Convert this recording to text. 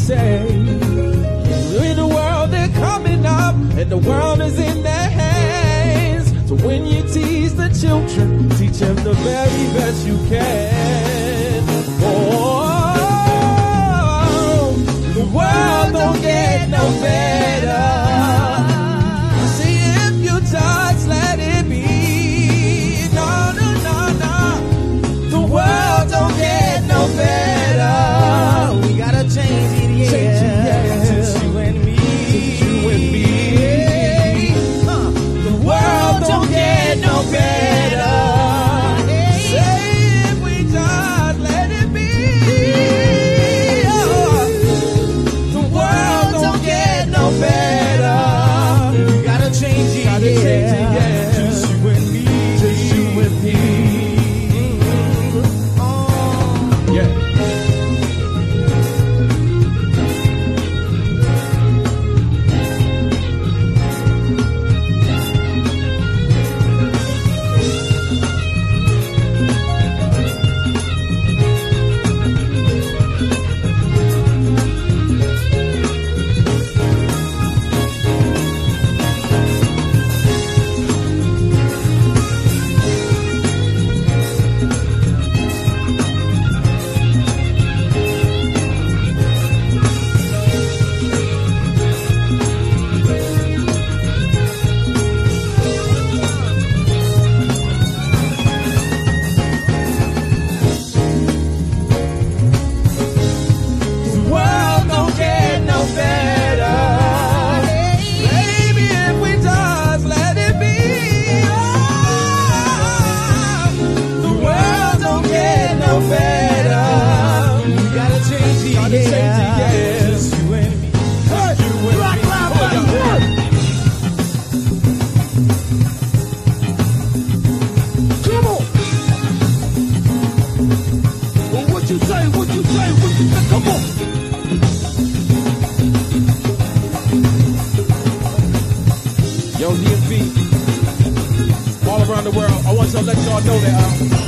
say. In the world they're coming up, and the world is in their hands. So when you tease the children, teach them the very best you can. Oh, the world don't get no better. See, if you touch, let it be. No, no, no, no. The world don't get no better. We gotta change it, yeah. Change it, yeah. Just you and me. Just you and me. The world don't get no better. Say if we just let it be. The world don't get no better. We gotta change it, gotta change it, yeah. Just you and me. Just you and me. Yeah. Yo, DMV, all around the world, I want to let y'all know that